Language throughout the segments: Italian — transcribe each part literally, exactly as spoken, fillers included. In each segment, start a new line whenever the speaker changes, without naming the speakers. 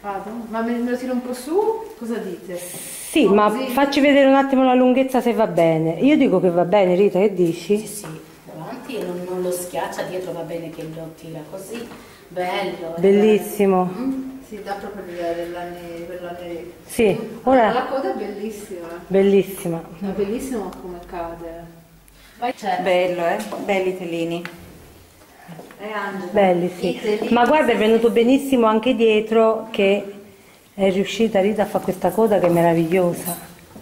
Vado? Ma me lo tiro un po' su? Cosa dite?
Sì, no, ma così... facci vedere un attimo la lunghezza se va bene. Io dico che va bene, Rita, che dici?
Sì, sì, davanti e non, non lo schiaccia, dietro va bene che lo tira così. Bello.
Bellissimo.
Mm? Si dà proprio l'idea dell'anne... dell'anne...
Sì, ora...
La coda è bellissima.
Bellissima.
È bellissimo come cade.
Vai, certo.
Bello, eh? Belli i telini.
Eh, Angela.
Belli, sì. Ma guarda, è venuto benissimo anche dietro che è riuscita Rita a fare questa coda che è meravigliosa.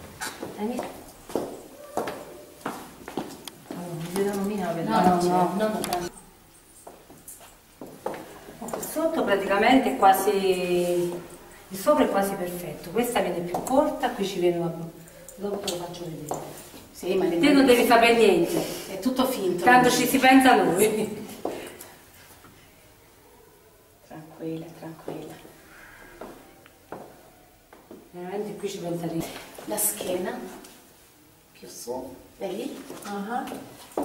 No, no, no, no.
Sotto praticamente è quasi, il sopra è quasi perfetto, questa viene più corta, qui ci viene una... dopo te lo faccio vedere.
Sì, ma
te non devi sapere niente,
è tutto finto.
Tanto ci si pensa a noi.
Tranquilla, tranquilla.
Veramente qui ci pensa lì.
La schiena, più su, vedi?
Uh-huh.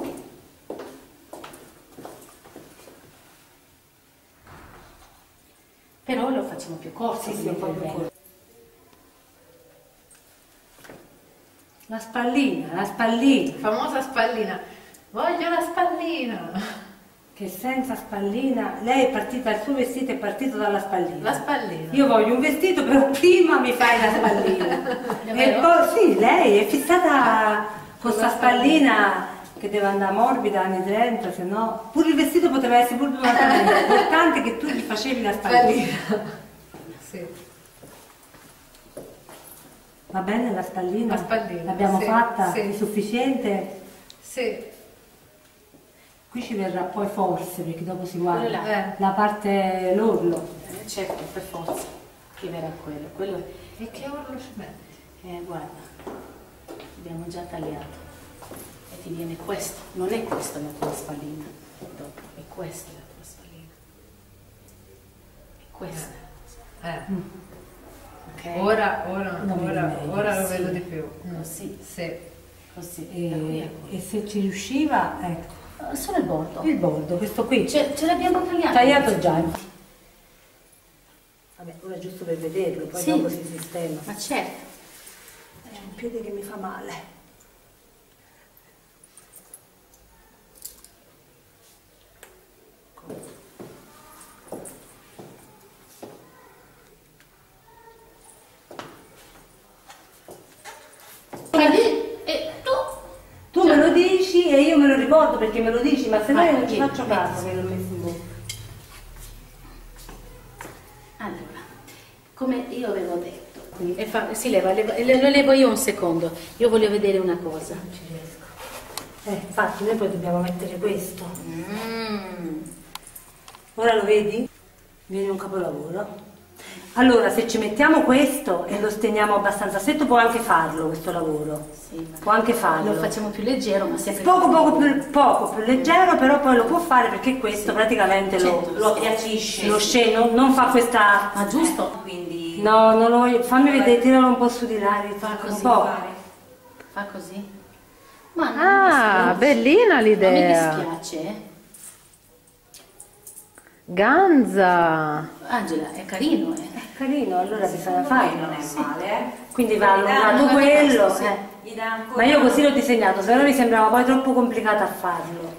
Però lo facciamo più corto.
Sì, sì, un po' più corto. La spallina, la spallina.
Famosa spallina. Voglio la spallina.
Che senza spallina, lei è partita, il suo vestito è partito dalla spallina.
La spallina.
Io voglio un vestito, però prima mi fai la spallina. E poi sì, lei è fissata con questa spallina che deve andare morbida anni trenta, se no pure il vestito poteva essere pure più grande. L'importante è che tu gli facevi la spallina.
Sì.
Va bene la spallina?
La spallina.
L'abbiamo
sì,
fatta?
Sì.
È sufficiente?
Sì.
Qui ci verrà poi forse, perché dopo si guarda
eh.
la parte, l'orlo.
Eh, certo, per forza, che verrà quello. quello è...
E che orlo ci metti?
Eh, guarda, abbiamo già tagliato. E ti viene questo. Non è questa la tua spallina, dopo, è questa la tua spallina. È questa.
Eh.
Mm.
Okay.
Ora, ora,
Non
ora,
meglio,
ora lo
sì.
vedo di più.
Così,
Sì.
così.
E, e se ci riusciva, ecco.
Solo il bordo.
Il bordo, questo qui.
Ce, ce l'abbiamo tagliato.
Tagliato già. Vabbè, ora giusto per vederlo, poi
sì.
dopo si sistema.
Ma certo.
È un piede che mi fa male.
E tu?
Tu me lo dici e io me lo ricordo perché me lo dici, ma se no
Vai,
io non ci
vieni,
faccio
vieni.
caso che l'ho messo in bocca.
Allora, come io avevo detto, e fa, si leva, leva, lo levo io un secondo, io voglio vedere una cosa.
Non ci riesco. Eh, infatti noi poi dobbiamo mettere questo.
Mm.
Ora lo vedi? Viene un capolavoro. Allora, se ci mettiamo questo e lo steniamo abbastanza stretto, può anche farlo questo lavoro.
Sì, ma
può anche farlo.
lo facciamo più leggero, ma sempre
Poco, poco più, poco più leggero, però poi lo può fare perché questo
sì.
praticamente
certo,
lo, lo
appiattisce.
Lo sceno, non fa questa...
Ma giusto?
Eh, quindi...
No, non lo voglio... Fammi vedere, tiralo un po' su di là, fa
così,
un po'.
fare. Fa così. Ma non
Ah,
mi
bellina l'idea.
Non mi dispiace.
Ganza.
Angela, è carino, eh.
Carino, allora bisogna fare.
non è male, eh.
Quindi va allungato
allungato
quello.
questo, sì.
eh.
Gli dà ancora...
Ma io così l'ho disegnato, se no mi sembrava poi troppo complicato a farlo.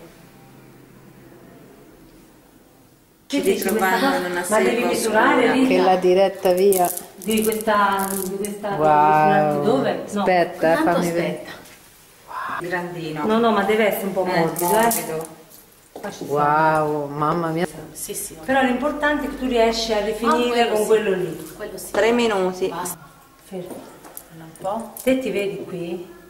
Ci
Che dici,
ritrovando
questa
in
cosa?
una
Ma devi
serie
misurare
oscura.
lì
Che la diretta via.
di questa, di questa
Wow.
dove? No.
Aspetta,
Tanto
fammi vedere.
aspetta.
Grandino.
no, no, ma deve essere un po'
Eh,
morbido, eh.
morbido.
Wow, mamma mia.
Sì, sì.
Però l'importante è che tu riesci a rifinire
Ah, quello
con
sì.
quello lì.
Quello sì.
Tre minuti.
Basta.
Fermo.
Un po'.
Te ti vedi qui?